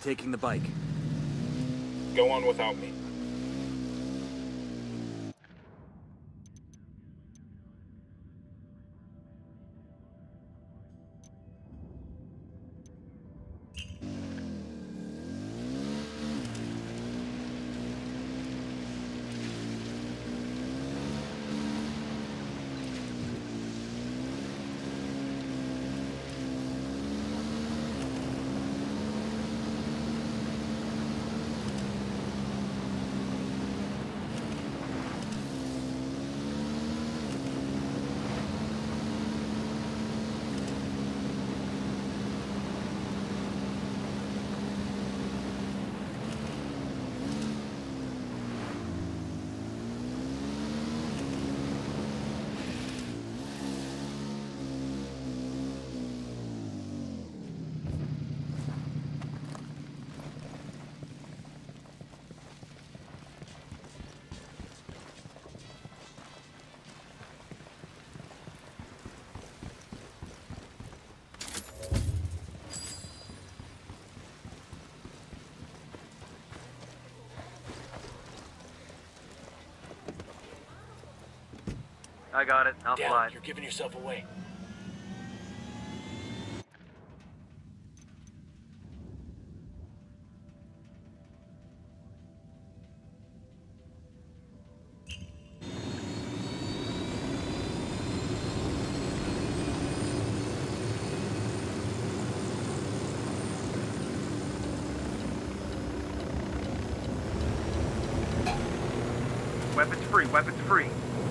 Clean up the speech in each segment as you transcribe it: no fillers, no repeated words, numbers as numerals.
taking the bike. Go on without me. I got it. I'll fly. You're giving yourself away. Weapons free, weapons free.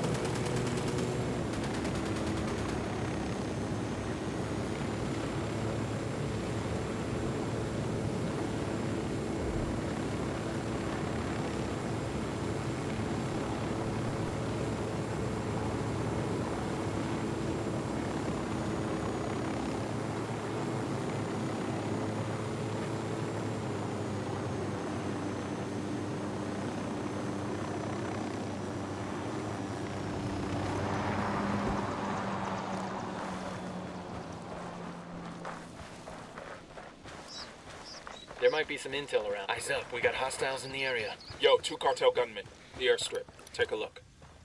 There might be some intel around. Eyes up, we got hostiles in the area. Yo, 2 cartel gunmen. The airstrip. Take a look.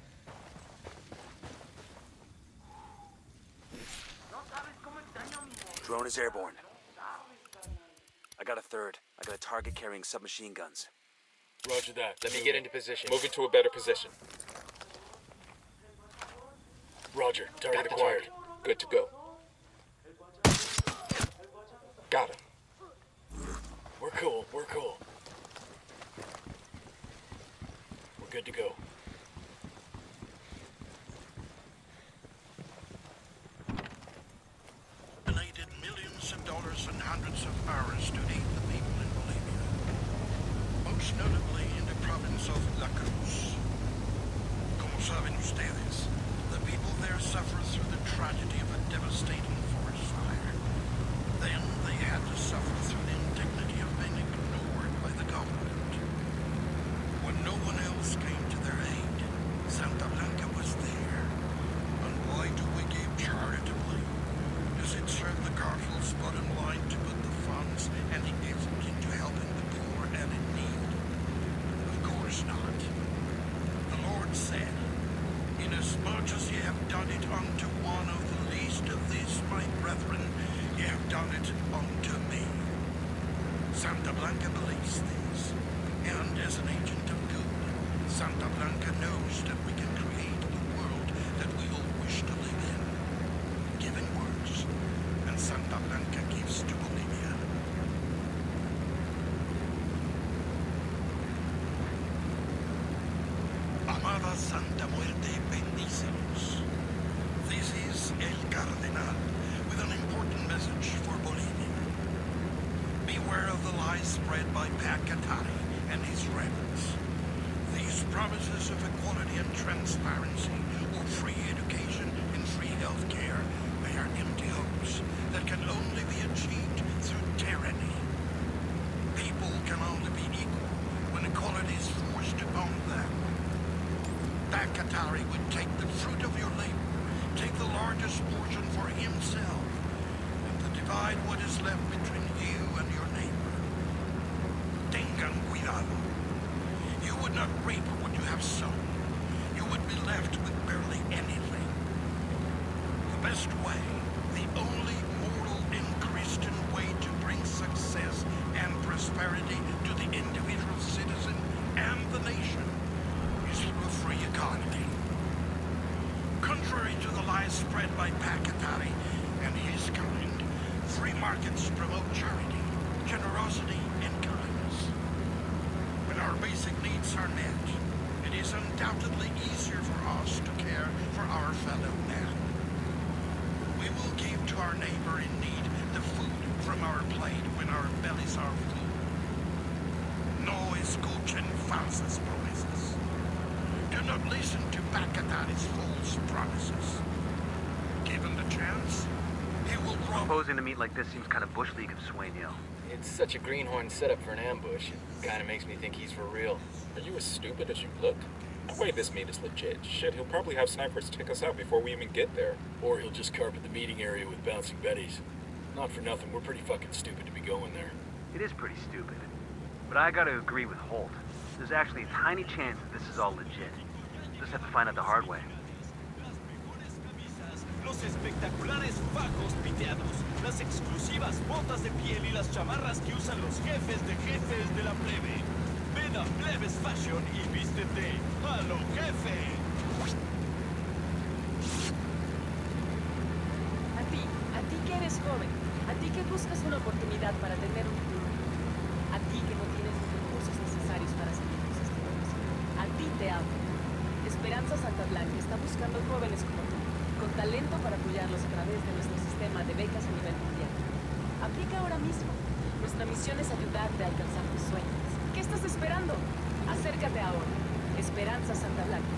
Drone is airborne. I got a third. I got a target carrying submachine guns. Roger that. Let me get into position. Moving to a better position. Roger. Target acquired. Good to go. Got him. We're cool. We're cool. We're good to go. Donated millions of dollars and hundreds of hours to aid the people in Bolivia. Most notably in the province of La Cruz. Como saben ustedes, the people there suffer through the tragedy of a devastating forest fire. Then they had to suffer through the indignity of being ignored by the government. When no one else came to their aid, Santa Blanca was there. And why do we give charitably? Does it serve the cartel's bottom line to put the funds and the effort into helping the poor and in need? Of course not. The Lord said, "Inasmuch as ye have done it unto one of the least of these my brethren, ye have done it unto me." Santa Blanca believes this, and as an agent of good, Santa Blanca knows that we can create the world that we all wish to live in. Giving words, and Santa Blanca gives to Bolivia. Amada Santa Muerte, bendícenos. This is El Cardenal with an important message for Bolivia. Beware of the lies spread by Pat Katari and his rebels. These promises of equality and transparency, or free education and free health care, they are empty hopes that can only be achieved through tyranny. People can only be equal when equality is forced upon them. Pat Katari would take the fruit of your labor, take the largest portion for himself, and to divide what is left between you and your neighbor. not reap what you have sown, you would be left with barely anything. The best way, the only moral and Christian way to bring success and prosperity to the individual citizen and the nation is through a free economy. Contrary to the lies spread by Pakatari and his kind, free markets promote charity, generosity, and kindness. When our basic needs are met, it is undoubtedly easier for us to care for our fellow man. We will give to our neighbor in need the food from our plate when our bellies are full. No escuchen falsas promesas. Do not listen to Pakatari's false promises. Given the chance, he will rob... Proposing to meet like this seems kind of Bush League of Sueño. It's such a greenhorn setup for an ambush. It kind of makes me think he's for real. Are you as stupid as you look? No way this meet is legit. Shit, he'll probably have snipers take us out before we even get there. Or he'll just carpet the meeting area with bouncing betties. Not for nothing, we're pretty fucking stupid to be going there. It is pretty stupid. But I gotta agree with Holt. There's actually a tiny chance that this is all legit. Just have to find out the hard way. Los espectaculares fajos piteados, las exclusivas botas de piel y las chamarras que usan los jefes de la plebe. Ven a Plebes Fashion y vístete a lo jefe. A ti que eres joven, a ti que buscas una oportunidad para tener un futuro, a ti que no tienes los recursos necesarios para seguir tus estudios, a ti te hablo. Esperanza Santa Blanca está buscando jóvenes como tú, con talento para apoyarlos a través de nuestro sistema de becas a nivel mundial. Aplica ahora mismo. Nuestra misión es ayudarte a alcanzar tus sueños. ¿Qué estás esperando? Acércate ahora. Esperanza Santa Blanca.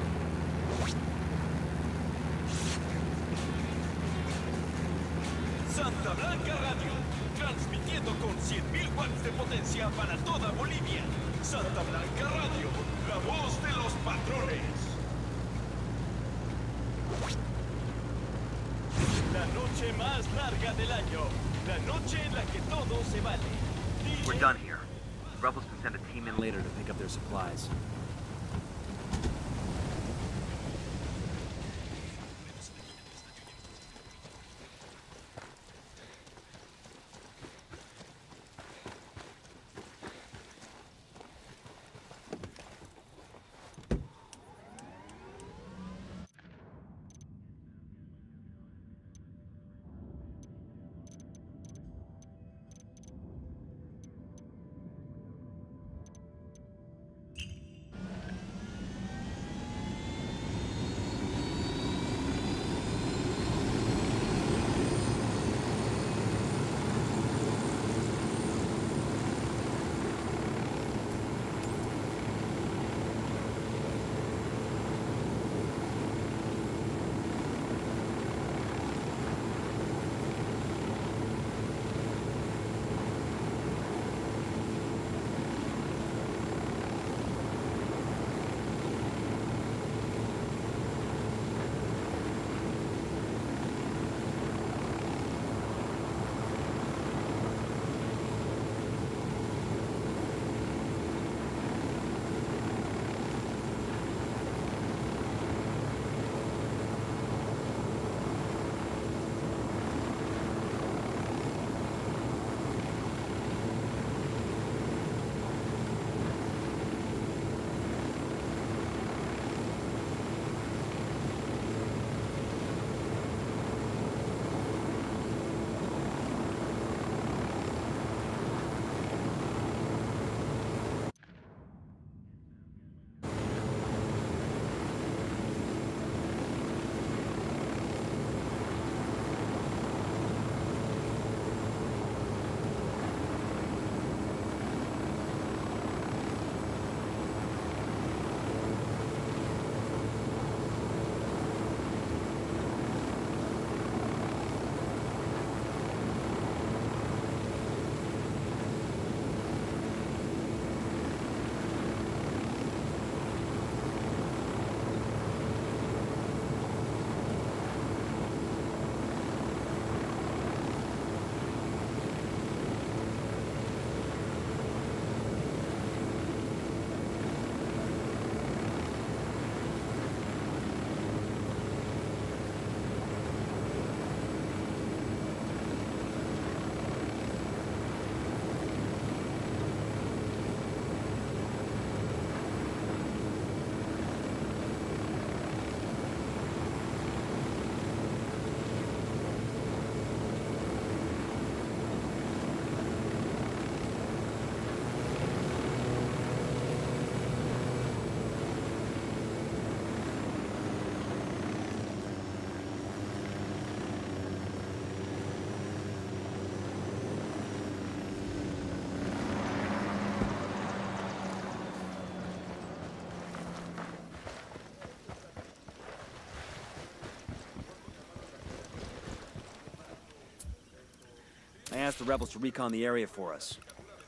Santa Blanca Radio, transmitiendo con 100.000 watts de potencia para toda Bolivia. Santa Blanca Radio, la voz de los patrones. La noche más larga del año. La noche en la que todo se vale. We're done here. Rebels can send a team in later to pick up their supplies. I asked the rebels to recon the area for us.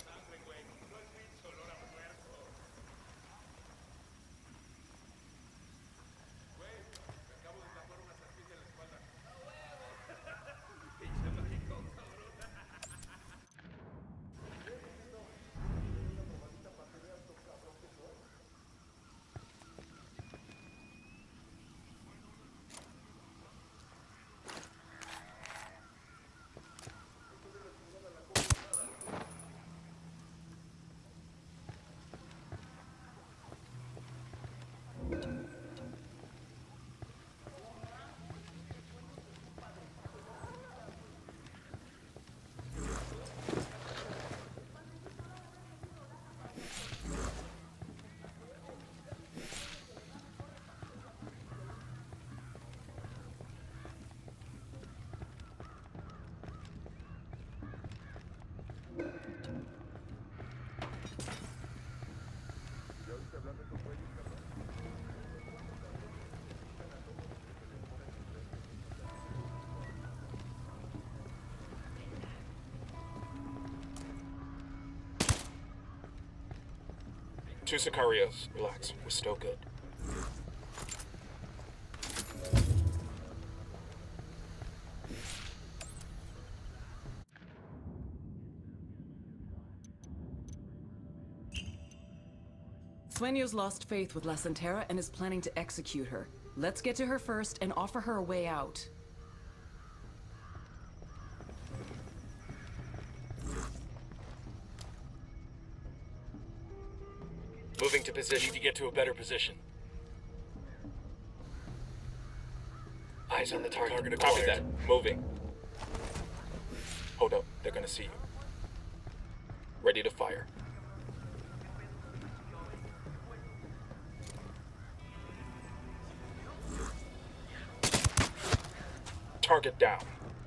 Two Sicarios. Relax. We're still good. Sueño's lost faith with La Santera and is planning to execute her. Let's get to her first and offer her a way out. Moving to position to get to a better position. Eyes on the target. Copy acquired. that. Moving. Hold up. They're gonna see you. Ready to fire. Target down.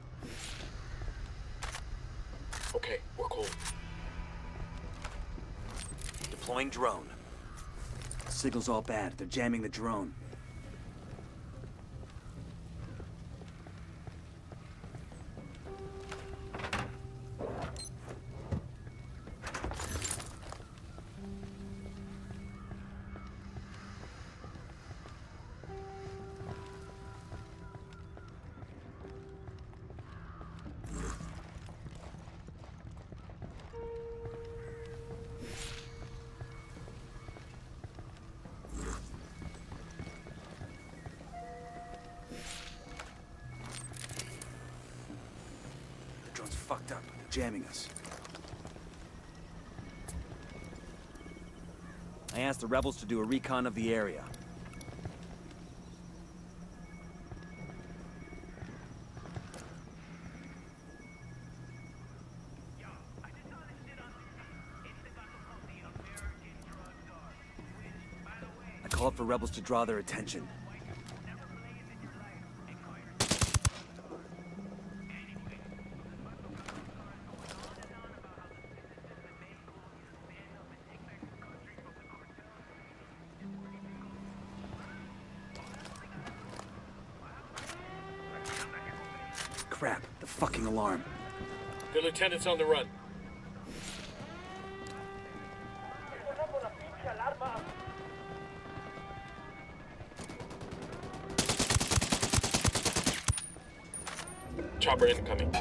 Okay, we're cool. Deploying drone. Signal's all bad. They're jamming the drone. Fucked up. They're jamming us. I asked the rebels to do a recon of the area. I called for rebels to draw their attention. Crap, the fucking alarm. The lieutenant's on the run. Chopper incoming.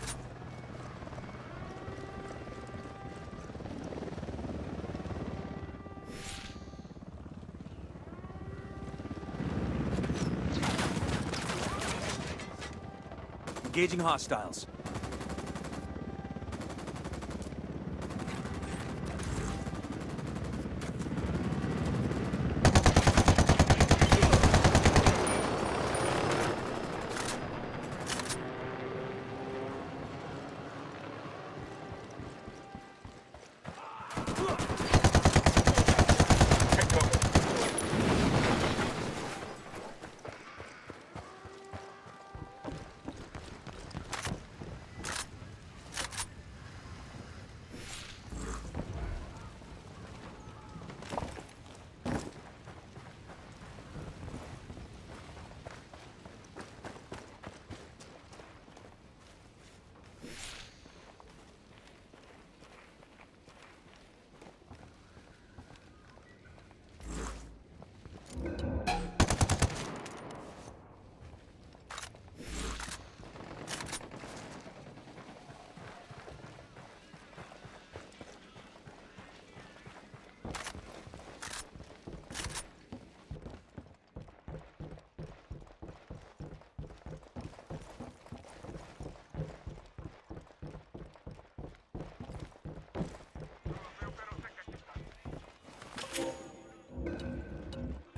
Engaging hostiles.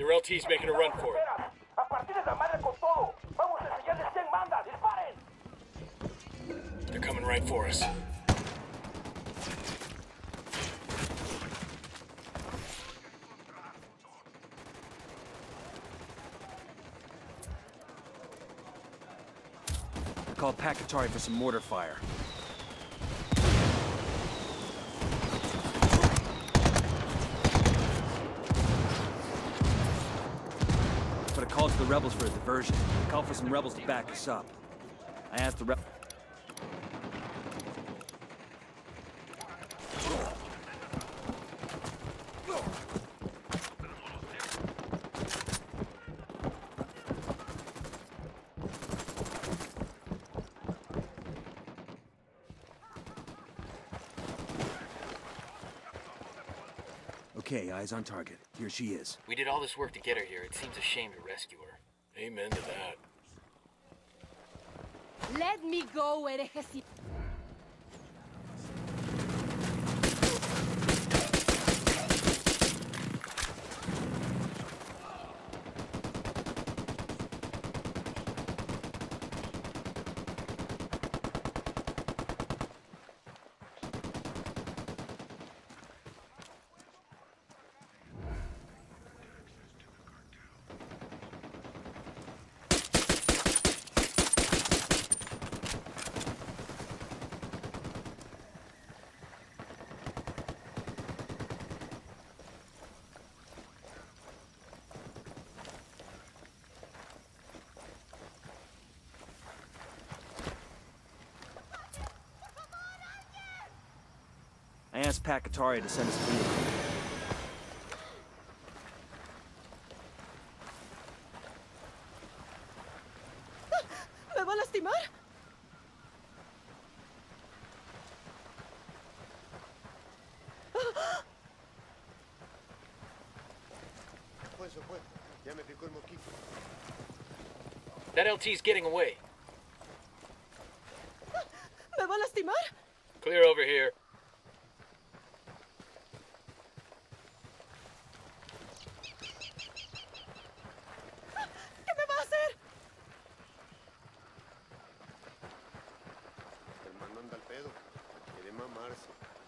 Your LT's making a run for it. ¡A partir de la madre con todo! ¡Vamos a enseñarles quién manda! ¡Disparen! They're coming right for us. I called Pakatari for some mortar fire. Put a call to the rebels for a diversion. Call for some rebels to back us up. I asked the rebels. Okay, eyes on target. Here she is. We did all this work to get her here. It seems a shame to rescue her. Amen to that. Let me go, hereje. I asked Pakatari to send us a vehicle. ¿Me va a lastimar? Se fue. Ya me picó el mosquito. That LT's getting away. ¿Me va a lastimar? Clear over here. ¿Qué me va a hacer? El man anda al pedo. Quiere mamarse.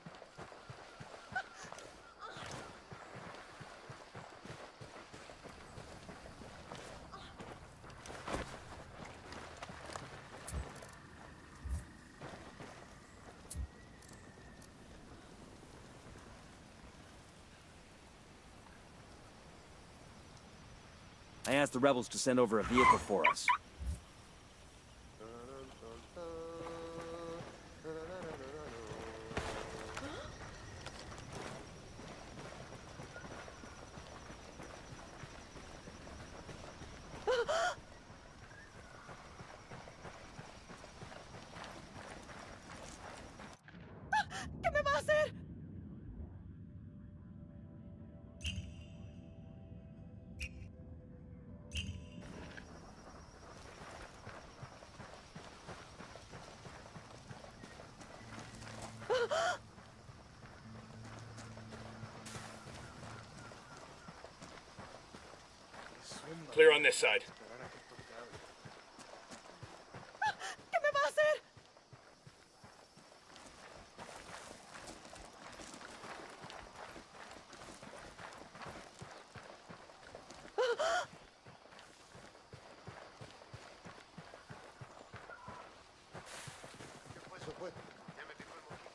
I asked the rebels to send over a vehicle for us. ¿Qué me va a hacer? Clear on this side. ¿Qué me va a hacer? Se fue. Ya me picó el mosquito.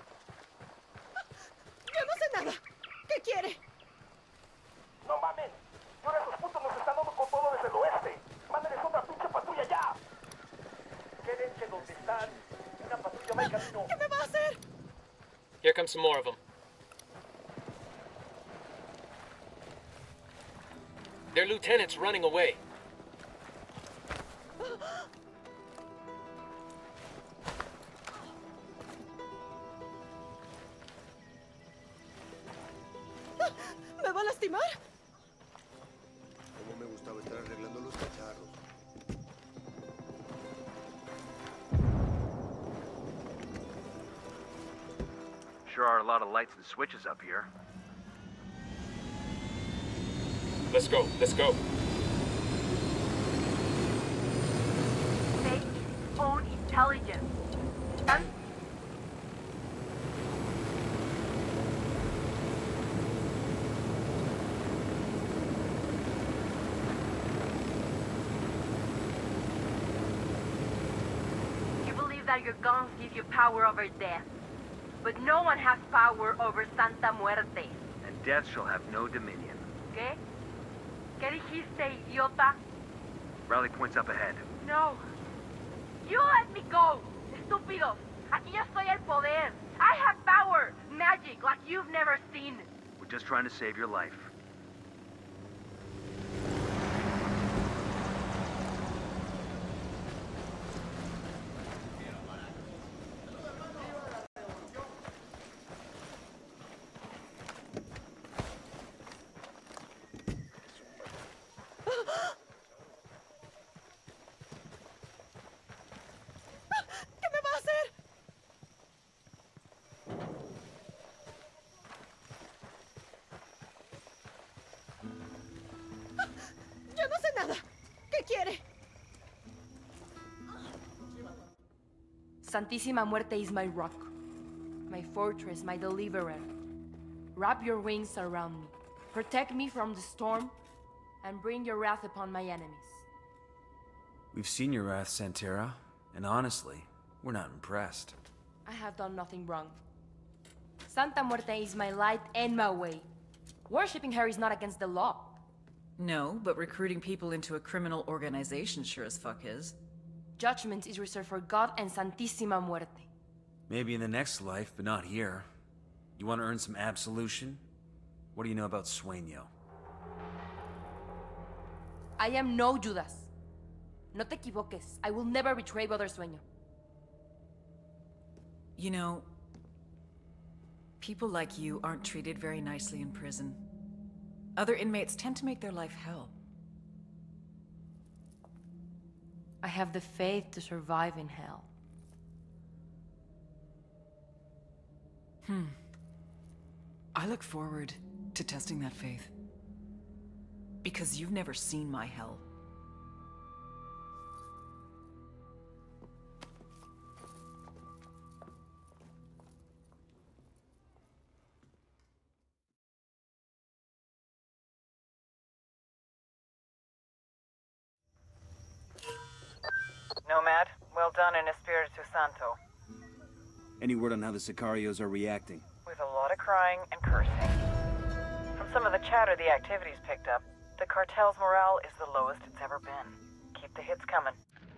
Yo no sé nada. ¿Qué quiere? ¡No mames! ¡Y ahora esos putos nos están dando con todo desde el oeste! ¡Mándenles otra pinche patrulla ya! ¡Quédense donde están! ¡Una patrulla va en camino! ¿Qué me va a hacer? Here come some more of them. Their lieutenant's running away. ¿Me va a lastimar? Cómo me gustaba estar arreglando los cacharros. Sure are a lot of lights and switches up here. Let's go. Let's go. Fake its own intelligence. And you believe that your guns give you power over death. But no one has power over Santa Muerte. And death shall have no dominion. ¿Qué? ¿Qué dijiste, idiota? Rally points up ahead. No. You let me go, estúpidos. Aquí yo estoy el poder. I have power, magic, like you've never seen. We're just trying to save your life. ¿Qué me va a hacer? Yo no sé nada. ¿Qué quiere? Santísima Muerte is my rock, my fortress, my deliverer. Wrap your wings around me. Protect me from the storm, and bring your wrath upon my enemies. We've seen your wrath, Santera, and honestly, we're not impressed. I have done nothing wrong. Santa Muerte is my light and my way. Worshipping her is not against the law. No, but recruiting people into a criminal organization sure as fuck is. Judgment is reserved for God and Santísima Muerte. Maybe in the next life, but not here. You want to earn some absolution? What do you know about Sueño? I am no Judas. No te equivoques. I will never betray Brother Sueño. You know, people like you aren't treated very nicely in prison. Other inmates tend to make their life hell. I have the faith to survive in hell. I look forward to testing that faith. Because you've never seen my hell. Nomad, well done in Espiritu Santo. Any word on how the Sicarios are reacting? With a lot of crying and cursing. From some of the chatter the activities picked up, the cartel's morale is the lowest it's ever been. Keep the hits coming.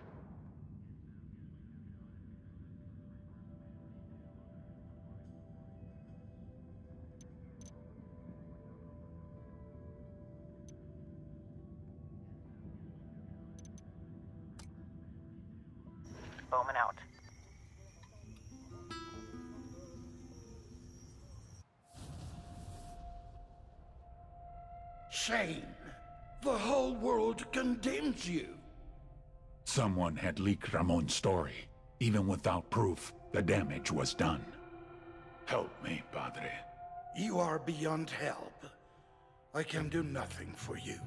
Bowman out. Shame. The whole world condemns you. Someone had leaked Ramon's story. Even without proof, the damage was done. Help me, Padre. You are beyond help. I can do nothing for you.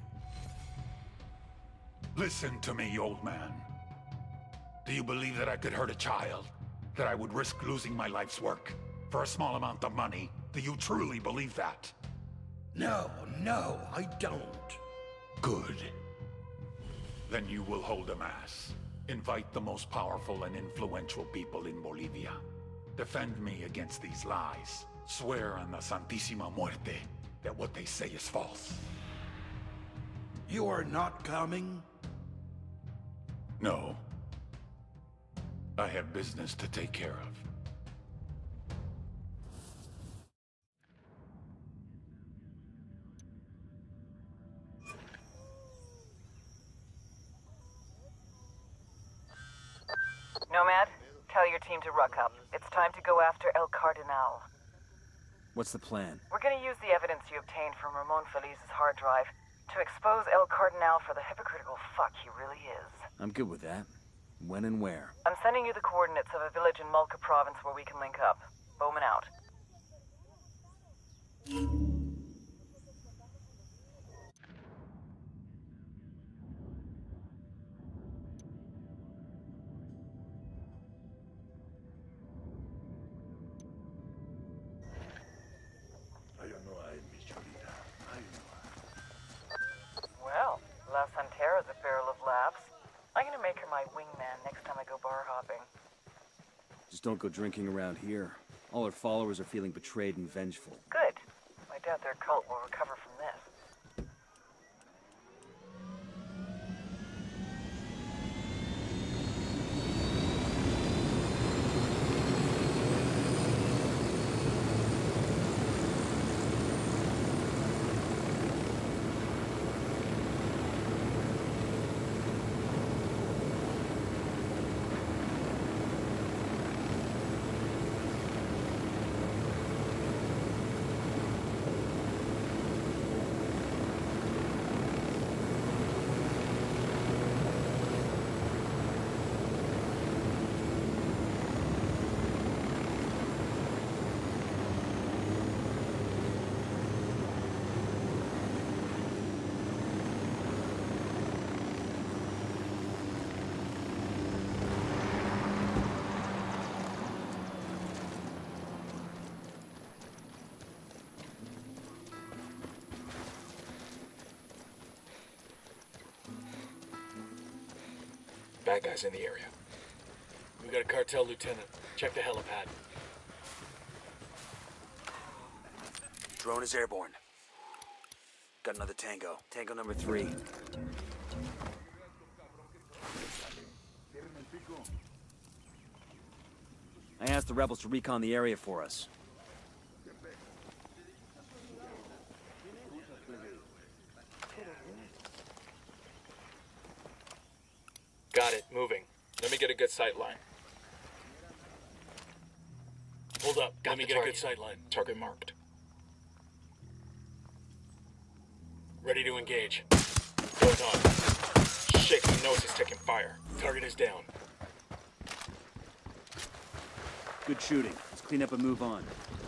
Listen to me, old man. Do you believe that I could hurt a child? That I would risk losing my life's work for a small amount of money? Do you truly believe that? No, I don't. Good. Then you will hold a mass. Invite the most powerful and influential people in Bolivia. Defend me against these lies. Swear on the Santísima Muerte that what they say is false. You are not coming? No. I have business to take care of. Nomad, tell your team to ruck up. It's time to go after El Cardinal. What's the plan? We're gonna use the evidence you obtained from Ramon Feliz's hard drive to expose El Cardinal for the hypocritical fuck he really is. I'm good with that. When and where? I'm sending you the coordinates of a village in Mulca province where we can link up. Bowman out. Just don't go drinking around here. All her followers are feeling betrayed and vengeful. Good. I doubt their cult will recover from this. Bad guys in the area. We got a cartel lieutenant. Check the helipad. Drone is airborne. Got another Tango. Tango number 3. I asked the rebels to recon the area for us. Got it. Moving. Let me get a good sight line. Hold up. Let me get a good sight line. Target marked. Ready to engage. Going on. Shit, he knows he's taking fire. Target is down. Good shooting. Let's clean up and move on.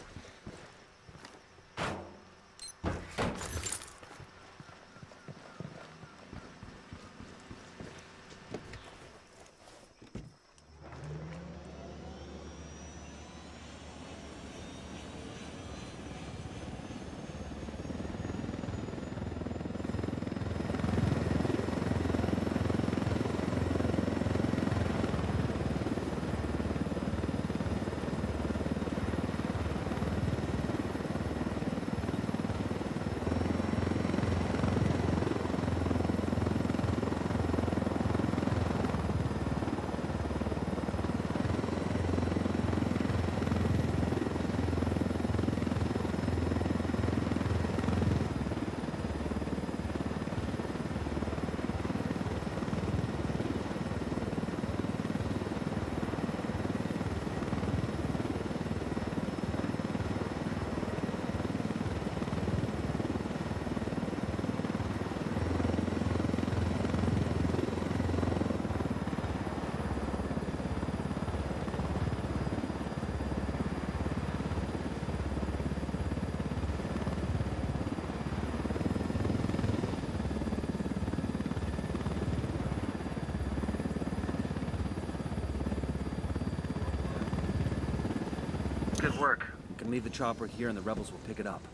Good work. We can leave the chopper here and the rebels will pick it up.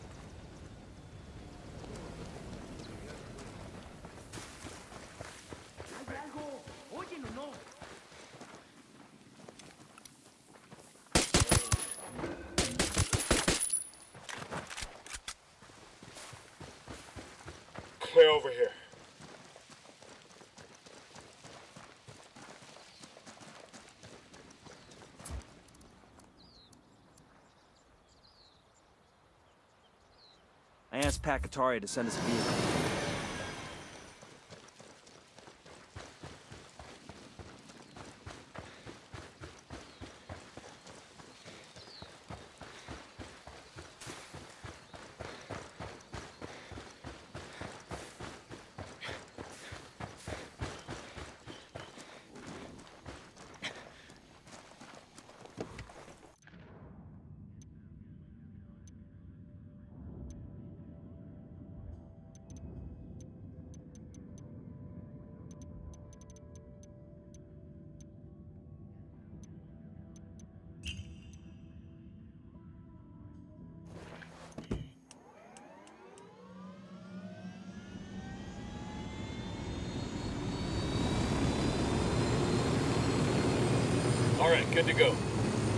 Clear over here. I asked Pakatari to send us a vehicle. All right, good to go.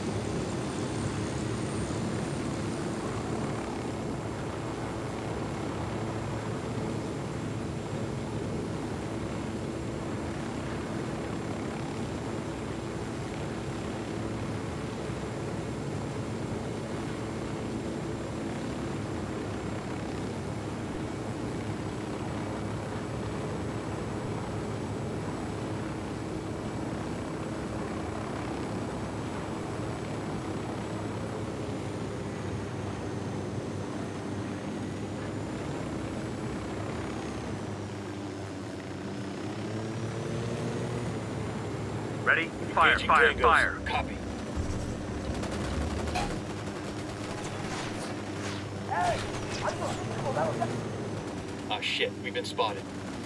Ready? Fire, Engaging fire, tangos. fire. Copy. Ah, shit. We've been spotted.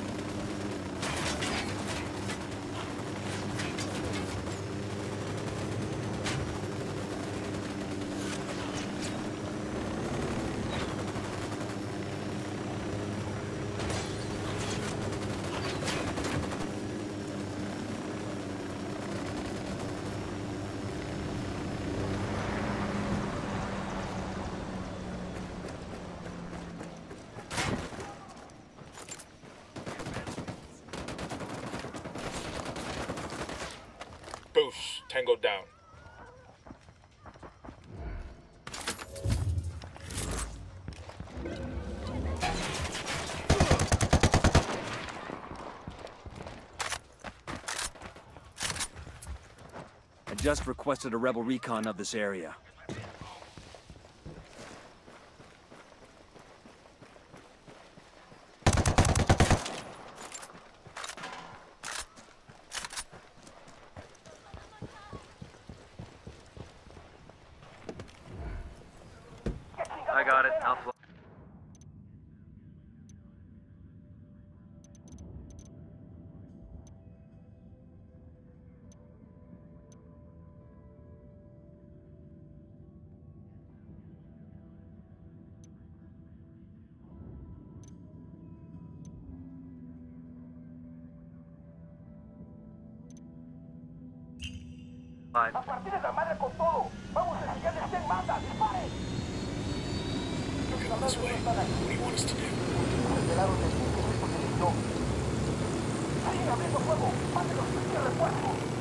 Boosh, Tango down. I just requested a rebel recon of this area. I got it. I'll fly. Fine. A partir de la madre con todo. Vamos a enseñarles quién manda. ¡Disparen! Come this way. What do you want us to do? Revelaron el sitio porque les dio. ¡Siguen abriendo fuego! ¡Mátenlos! ¡Cierre fuego!